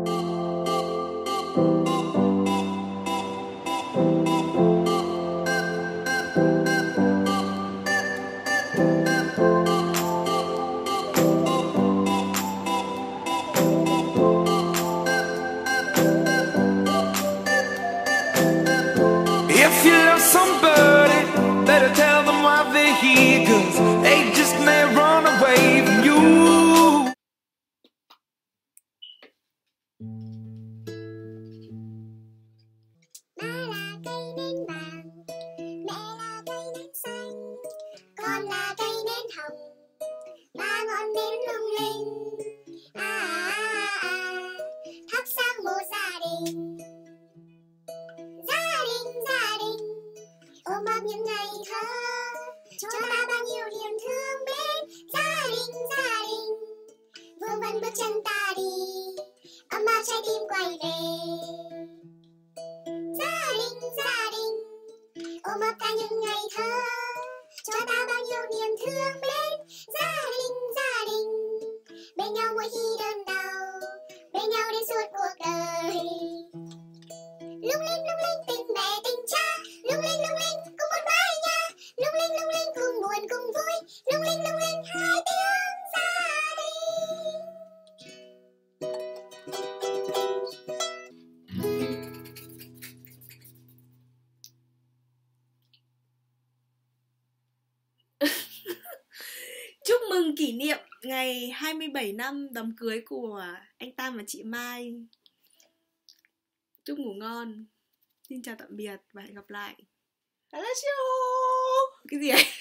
If you love somebody, better tell them why they're here, 'cause they just may run away from you. Ba là cây nến vàng, mẹ là cây nến xanh, con là cây nến hồng, ba ngọn nến lung linh. Thắp sáng một gia đình, gia đình ôm ấp những ngày thơ, cho ta bao nhiêu niềm thương mến. Gia đình vương vấn bước chân ta đi, ấm áp trái tim quay về. Gia đình ôm ấp ta những ngày thơ, cho ta bao nhiêu niềm thương mến. Gia đình bên nhau mỗi khi đơn đau, bên nhau đến suốt cuộc đời. Lung linh tình mẹ tình cha, lung linh cùng một mái nhà, lung linh cùng buồn cùng vui, lung linh hai tiếng gia đình. Chúc mừng kỷ niệm ngày 27 năm đám cưới của anh Tam và chị Mai. Chúc ngủ ngon. Xin chào tạm biệt và hẹn gặp lại. I love you. Cái gì ấy?